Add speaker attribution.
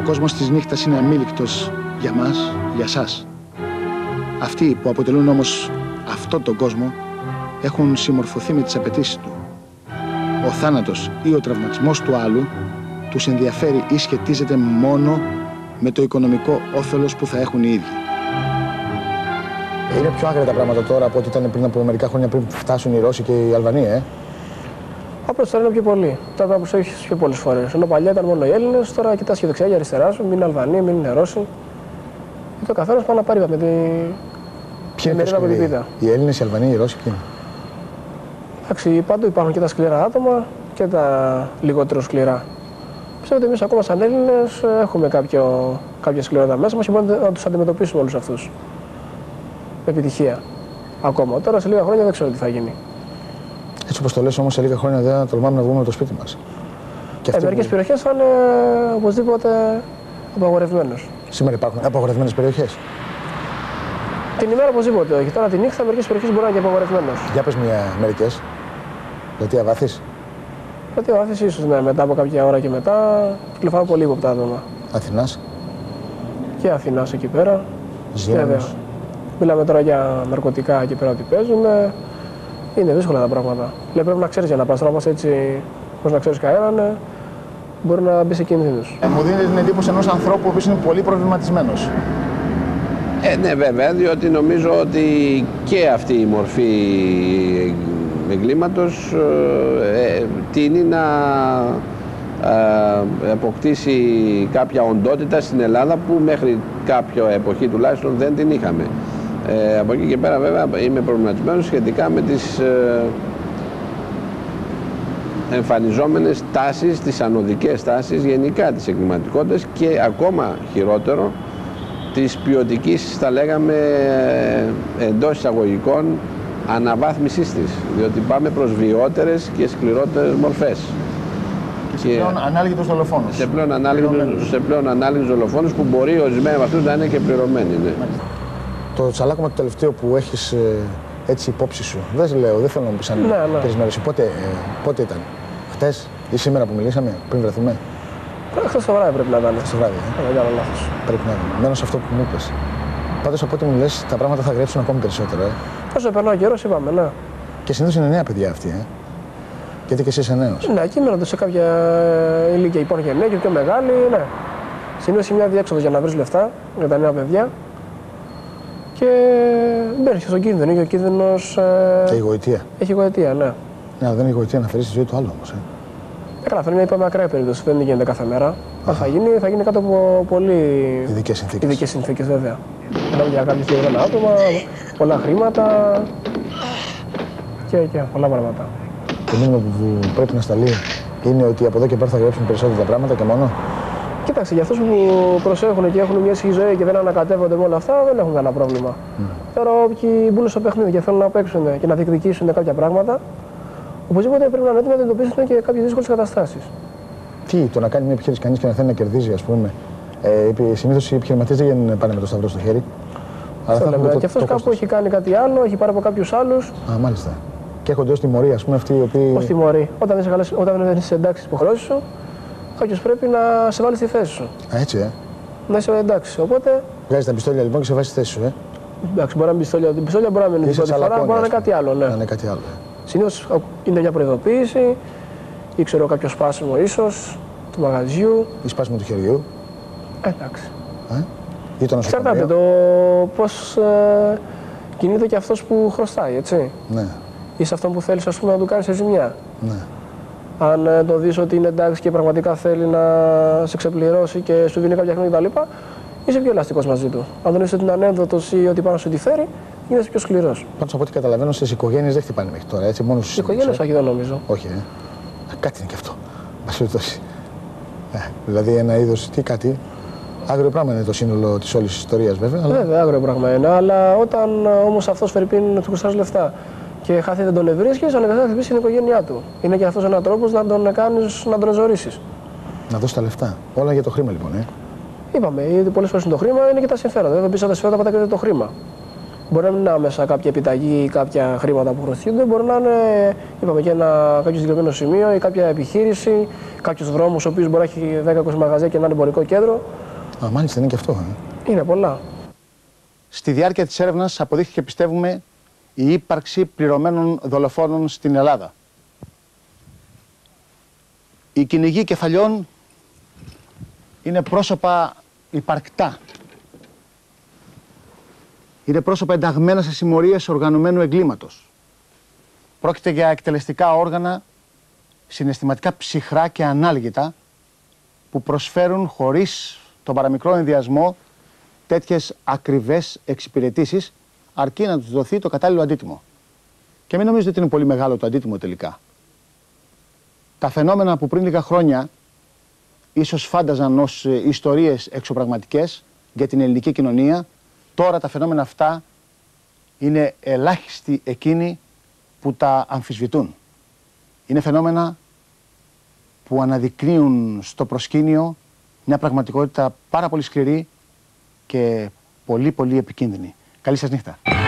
Speaker 1: κόσμος της νύχτας είναι αμήλικτος για μας, για σας. Αυτοί που αποτελούν όμως αυτόν τον κόσμο έχουν συμμορφωθεί με τις απαιτήσεις του. Ο θάνατος ή ο τραυματισμός του άλλου τους ενδιαφέρει ή σχετίζεται μόνο με το οικονομικό όφελος που θα έχουν οι ίδιοι. Είναι πιο άγρια τα πράγματα τώρα από ό,τι ήταν πριν από μερικά χρόνια, πριν φτάσουν οι Ρώσοι και οι Αλβανοί,
Speaker 2: Απλώς τώρα είναι πιο πολλοί. Τώρα το προσέχεις πιο πολλές φορές. Ενώ παλιά ήταν μόνο οι Έλληνες, τώρα κοιτάς και δεξιά και αριστερά σου, μην είναι Αλβανοί, μην είναι Ρώσοι. Και το καθένας πάει να πάρει με τη μερίδα από την πίτα.
Speaker 1: Οι Έλληνες, οι Αλβανοί, οι Ρώσοι, ποιοι είναι?
Speaker 2: Εντάξει, παντού υπάρχουν και τα σκληρά άτομα και τα λιγότερο σκληρά. Πιστεύω ότι εμείς ακόμα σαν Έλληνες έχουμε κάποια σκληρότητα μέσα μας και μπορούμε να τους αντιμετωπίσουμε όλους αυτούς. Με επιτυχία. Ακόμα. Τώρα σε λίγα χρόνια δεν ξέρω τι θα γίνει.
Speaker 1: Έτσι όπως το λες όμως, σε λίγα χρόνια δεν τολμάμε να βγούμε από το σπίτι μας.
Speaker 2: Μερικές περιοχές θα είναι οπωσδήποτε απαγορευμένος.
Speaker 1: Σήμερα υπάρχουν απαγορευμένες περιοχές.
Speaker 2: Την ημέρα οπωσδήποτε όχι. Τώρα τη νύχτα μερικές περιοχές μπορεί να είναι και απαγορευμένος.
Speaker 1: Για πες μερικές. Πλατεία Βάθης.
Speaker 2: Πλατεία Βάθης ίσως, ναι. Μετά από κάποια ώρα και μετά κυκλοφορούν πολύ ύποπτα άτομα.
Speaker 1: Αθηνάς.
Speaker 2: Και Αθηνάς εκεί πέρα.
Speaker 1: Ζήνωνος.
Speaker 2: Μιλάμε τώρα για ναρκωτικά εκεί πέρα ότι παίζουν. Είναι δύσκολα τα πράγματα. Λέει πρέπει να ξέρεις για να πας. Τώρα πας έτσι, πώς να ξέρεις κανέναν, μπορεί να μπει σε κινδύνους.
Speaker 1: Μου δίνει την εντύπωση ενός ανθρώπου που είναι πολύ προβληματισμένος.
Speaker 3: Ναι, βέβαια, διότι νομίζω ότι και αυτή η μορφή εγκλήματος τείνει να αποκτήσει κάποια οντότητα στην Ελλάδα που μέχρι κάποια εποχή τουλάχιστον δεν την είχαμε. Από εκεί και πέρα βέβαια είμαι προβληματισμένος σχετικά με τις εμφανιζόμενες τάσεις, τις ανωδικές τάσεις γενικά της εγκληματικότητας και ακόμα χειρότερο της ποιοτικής, θα λέγαμε, εντός εισαγωγικών αναβάθμισής της, διότι πάμε προς βιότερες και σκληρότερες μορφές.
Speaker 1: Και σε πλέον ανάλγητους δολοφόνους.
Speaker 3: Σε πλέον ανάλγητους δολοφόνους που μπορεί ορισμένοι από αυτούς να είναι και πληρωμένοι. Ναι.
Speaker 1: Το τσαλάκωμα το τελευταίο που έχεις έτσι υπόψη σου, δεν θέλω να μου πεις αν τρεις μέρες. Πότε ήταν, χτες ή σήμερα που μιλήσαμε, πριν βρεθούμε?
Speaker 2: Χθες το βράδυ πρέπει να ήταν.
Speaker 1: Χθες το βράδυ,
Speaker 2: δεν κάνω λάθος.
Speaker 1: Πρέπει να είναι. Μένω σε αυτό που μου είπες. Πάντως από ό,τι μου λες, τα πράγματα θα γρέψουν ακόμη περισσότερο.
Speaker 2: Όσο περνάει ο καιρός, είπαμε, ναι.
Speaker 1: Και συνήθως είναι νέα παιδιά αυτοί, Γιατί και εσύ είσαι νέος.
Speaker 2: Ναι, εκεί μένονται σε κάποια ηλικία. Υπάρχουν και νέοι και πιο μεγάλοι, ναι. Συνήθως είναι μια διέξοδο για να βρεις λεφτά για τα νέα παιδιά. Και μπαίνεις και στον κίνδυνο. Και ο κίνδυνος.
Speaker 1: Και η γοητεία.
Speaker 2: Έχει γοητεία, ναι.
Speaker 1: Ναι, δεν είναι η γοητεία να φέρεις τη ζωή του άλλου όμως.
Speaker 2: Καλά, αυτό είναι είπαμε ακραία περίπτωση. Δεν γίνεται κάθε μέρα. Αν θα γίνει κάτω από πολύ ειδικές συνθήκες, βέβαια. Μιλάμε για κάποια συγκεκριμένα άτομα, πολλά χρήματα και πολλά πράγματα.
Speaker 1: Το μήνυμα που πρέπει να σταλεί είναι ότι από εδώ και πέρα θα γράψουν περισσότερα τα πράγματα και μόνο.
Speaker 2: Κοίταξε, για αυτούς που προσέχουν και έχουν μια ήσυχη ζωή και δεν ανακατεύονται με όλα αυτά, δεν έχουν κανένα πρόβλημα. Τώρα, όποιοι μπουν στο παιχνίδι και θέλουν να παίξουν και να διεκδικήσουν κάποια πράγματα, οπωσδήποτε πρέπει να είναι έτοιμοι να αντιμετωπίσουν και κάποιες δύσκολες καταστάσεις.
Speaker 1: Τι, το να κάνει μια επιχείρηση κανείς και να θέλει να κερδίζει, ας πούμε. Συνήθως οι επιχειρηματίες δεν πάνε με το σταυρό στο χέρι.
Speaker 2: Και αυτός κάπου έχει κάνει κάτι άλλο, έχει πάρει από κάποιους άλλους.
Speaker 1: Α, μάλιστα. Και έχονται ως τιμωρία, ας πούμε, αυτοί οι οποίοι.
Speaker 2: Ως τιμωρία. Όταν δεν είσαι εντάξει στις υποχρεώσεις σου, κάποιος πρέπει να σε βάλει στη θέση σου.
Speaker 1: Α, έτσι,
Speaker 2: Να είσαι εντάξει. Οπότε.
Speaker 1: Βγάζει τα πιστόλια λοιπόν και σε βάζει στη θέση σου,
Speaker 2: Εντάξει, μπορεί να είναι πιστόλια. Την πιστόλια μπορεί να είναι πρώτη φορά, μπορεί να είναι κάτι άλλο. Ναι.
Speaker 1: Να είναι κάτι άλλο.
Speaker 2: Συνήθως είναι μια προειδοποίηση ή ξέρω κάποιο σπάσιμο ίσως του μαγαζιού.
Speaker 1: Ή σπάσιμο του χεριού.
Speaker 2: Εντάξει.
Speaker 1: Ή το νοσοκομείο.
Speaker 2: Εξαρτάται το πώς κινείται και αυτός που χρωστάει, έτσι.
Speaker 1: Ναι.
Speaker 2: Ή σε αυτόν που θέλεις, ας πούμε, να του κάνεις ζημιά.
Speaker 1: Ναι.
Speaker 2: Αν το δεις ότι είναι εντάξει και πραγματικά θέλει να σε ξεπληρώσει και σου δίνει κάποια χρήματα κτλ., είσαι πιο ελαστικός μαζί του. Αν δεν είσαι ότι είναι ανένδοτος ή ότι πάνω σου τη φέρει, γίνεσαι πιο σκληρός.
Speaker 1: Πάντως από ό,τι καταλαβαίνω, στις οικογένειες δεν χτυπάνε μέχρι τώρα, έτσι, μόνο στους
Speaker 2: ίδιους. Οικογένειες όχι, δεν νομίζω.
Speaker 1: Όχι, κάτι είναι και αυτό. Μας περιπτώσει. Δηλαδή ένα είδος, κάτι. Άγριο πράγμα είναι το σύνολο της όλης της ιστορίας, βέβαια.
Speaker 2: Βέβαια, άγριο πράγμα είναι. Αλλά όταν όμως αυτός φερειπίν του χρωστάς λεφτά και χαθεί δεν τον ευρίσκεις, αναγκαστικά θα χτυπήσει την οικογένειά του. Είναι και αυτός ένας τρόπος να τον κάνεις να τον εζωρίσεις.
Speaker 1: Να δώσει τα λεφτά. Όλα για το χρήμα λοιπόν,
Speaker 2: Είπαμε, ήδη πολλές φορές είναι το χρήμα, είναι και τα συμφέροντα. Δεν πει τα συμφέροντα, πατάει και το χρήμα. Μπορεί να μην είναι άμεσα κάποια επιταγή ή κάποια χρήματα που χρωστιούνται, μπορεί να είναι, είπαμε, και κάποιο συγκεκριμένο σημείο ή κάποια επιχείρηση, κάποιο δρόμο ο οποίο μπορεί να έχει 10-20 μαγαζιά και ένα εμπορικό κέντρο.
Speaker 1: Α, μάλιστα, είναι και αυτό.
Speaker 2: Είναι πολλά.
Speaker 1: Στη διάρκεια της έρευνας αποδείχθηκε, πιστεύουμε, η ύπαρξη πληρωμένων δολοφόνων στην Ελλάδα. Οι κυνηγοί κεφαλιών είναι πρόσωπα υπαρκτά. Είναι πρόσωπα ενταγμένα σε συμμορίες οργανωμένου εγκλήματος. Πρόκειται για εκτελεστικά όργανα συναισθηματικά ψυχρά και ανάλγητα που προσφέρουν χωρίς τον παραμικρό ενδιασμό τέτοιες ακριβές εξυπηρετήσεις, αρκεί να τους δοθεί το κατάλληλο αντίτιμο. Και μην νομίζετε ότι είναι πολύ μεγάλο το αντίτιμο τελικά. Τα φαινόμενα που πριν λίγα χρόνια ίσως φάνταζαν ως ιστορίες εξωπραγματικές για την ελληνική κοινωνία, τώρα τα φαινόμενα αυτά είναι ελάχιστοι εκείνοι που τα αμφισβητούν. Είναι φαινόμενα που αναδεικνύουν στο προσκήνιο μια πραγματικότητα πάρα πολύ σκληρή και πολύ πολύ επικίνδυνη. Καλή σας νύχτα.